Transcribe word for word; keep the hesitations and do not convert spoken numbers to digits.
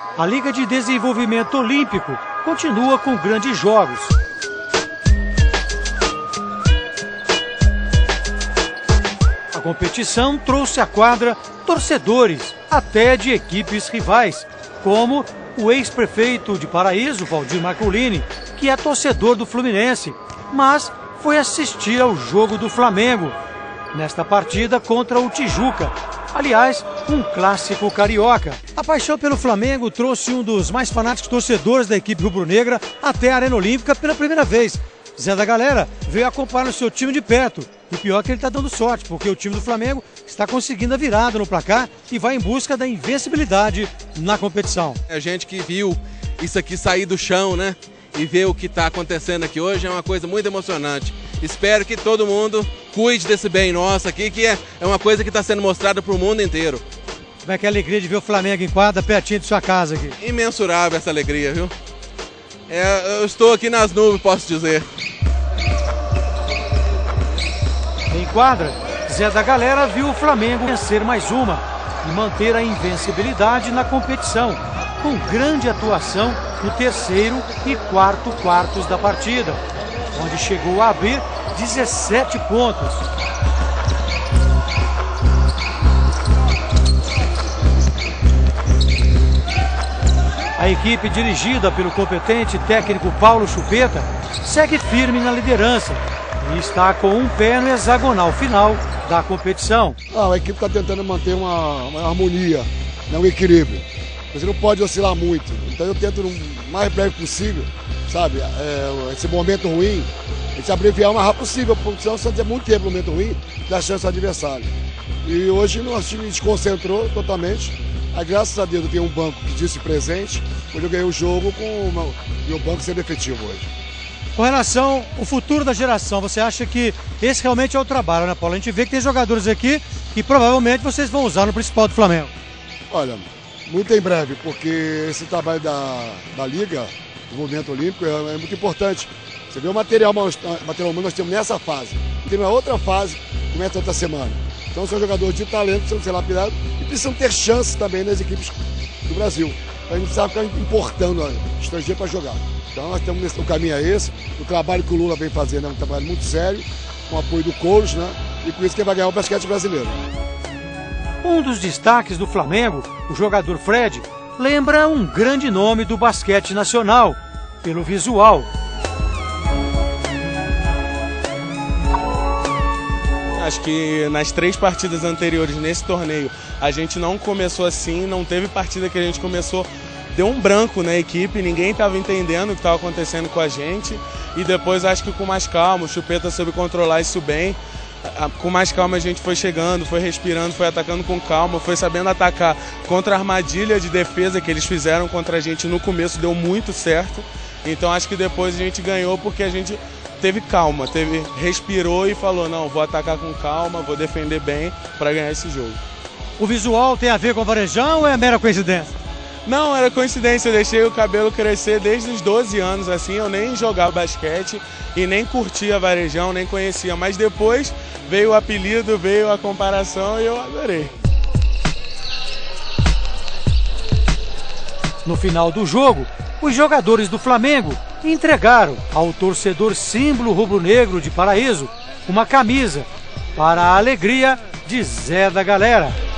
A Liga de Desenvolvimento Olímpico continua com grandes jogos. A competição trouxe à quadra torcedores, até de equipes rivais, como o ex-prefeito de Paraíso, Valdir Marcolini, que é torcedor do Fluminense, mas foi assistir ao jogo do Flamengo, nesta partida contra o Tijuca. Aliás, um clássico carioca. A paixão pelo Flamengo trouxe um dos mais fanáticos torcedores da equipe rubro-negra até a Arena Olímpica pela primeira vez. Zé da Galera veio acompanhar o seu time de perto. E pior que ele está dando sorte, porque o time do Flamengo está conseguindo a virada no placar e vai em busca da invencibilidade na competição. A gente que viu isso aqui sair do chão, né? E ver o que está acontecendo aqui hoje é uma coisa muito emocionante. Espero que todo mundo cuide desse bem nosso aqui, que é uma coisa que está sendo mostrada para o mundo inteiro. Como é que é a alegria de ver o Flamengo em quadra pertinho de sua casa aqui? Imensurável essa alegria, viu? É, eu estou aqui nas nuvens, posso dizer. Em quadra, Zé da Galera viu o Flamengo vencer mais uma e manter a invencibilidade na competição, com grande atuação no terceiro e quarto quartos da partida, onde chegou a abrir dezessete pontos. A equipe dirigida pelo competente técnico Paulo Chupeta segue firme na liderança e está com um pé no hexagonal final da competição. Ah, a equipe está tentando manter uma, uma harmonia, né, um equilíbrio. Você não pode oscilar muito, então eu tento no mais breve possível, sabe, é, esse momento ruim, a gente abreviar o mais rápido possível, porque senão você tem muito tempo no momento ruim, dá chance ao adversário. E hoje nosso time desconcentrou totalmente, aí, graças a Deus eu tenho um banco que disse presente, onde eu ganhei o jogo com o meu banco sendo efetivo hoje. Com relação ao futuro da geração, você acha que esse realmente é o trabalho, né, Paulo? A gente vê que tem jogadores aqui que provavelmente vocês vão usar no principal do Flamengo. Olha, muito em breve, porque esse trabalho da, da Liga, do Movimento Olímpico, é, é muito importante. Você vê o material, material humano nós temos nessa fase. Tem uma outra fase que começa outra semana. Então são jogadores de talento, precisam ser lapidados e precisam ter chances também nas equipes do Brasil. A gente precisa ficar importando o estrangeiro para jogar. Então nós temos nesse, o caminho é esse, o trabalho que o Lula vem fazendo é um trabalho muito sério, com o apoio do Couros, né? E com isso que vai ganhar o basquete brasileiro. Um dos destaques do Flamengo, o jogador Fred, lembra um grande nome do basquete nacional, pelo visual. Acho que nas três partidas anteriores nesse torneio a gente não começou assim, não teve partida que a gente começou, deu um branco na equipe, ninguém estava entendendo o que estava acontecendo com a gente e depois acho que com mais calma, o Chupeta soube controlar isso bem, com mais calma a gente foi chegando, foi respirando, foi atacando com calma, foi sabendo atacar contra a armadilha de defesa que eles fizeram contra a gente no começo, deu muito certo, então acho que depois a gente ganhou porque a gente teve calma, teve, respirou e falou, não, vou atacar com calma, vou defender bem para ganhar esse jogo. O visual tem a ver com o Varejão ou é mera coincidência? Não, era coincidência, eu deixei o cabelo crescer desde os doze anos, assim, eu nem jogava basquete e nem curtia Varejão, nem conhecia, mas depois veio o apelido, veio a comparação e eu adorei. No final do jogo, os jogadores do Flamengo entregaram ao torcedor símbolo rubro-negro de Paraíso uma camisa para a alegria de Zé da Galera.